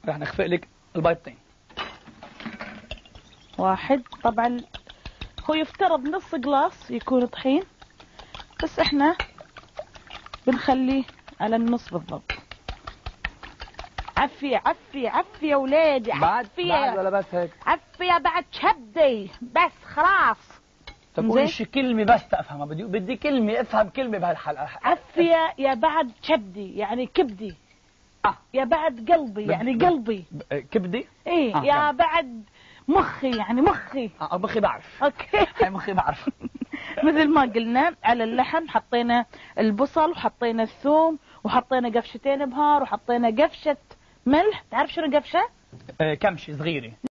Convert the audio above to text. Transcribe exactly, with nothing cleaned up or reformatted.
راح نخفق لك البيضتين. واحد. طبعا هو يفترض نص جلاس يكون طحين، بس احنا بنخليه على النص بالضبط. عفية عفية عفية يا ولادي، بعد عفية بعد ولا بس هيك؟ عفية بعد شدي بس خلاص. طب قولي شي كلمة بس تفهمها، بدي بدي كلمة افهم كلمة بهالحلقة. عفية يا بعد شدي يعني كبدي. اه يا بعد قلبي يعني ب... قلبي. ب... كبدي؟ ايه آه يا يعني. بعد مخي يعني مخي. اه مخي بعرف. اوكي. هاي مخي بعرف. مثل ما قلنا على اللحم حطينا البصل وحطينا الثوم وحطينا قفشتين بهار وحطينا قفشة ملح. تعرف شنو قفشة؟ آه كمشة صغيرة.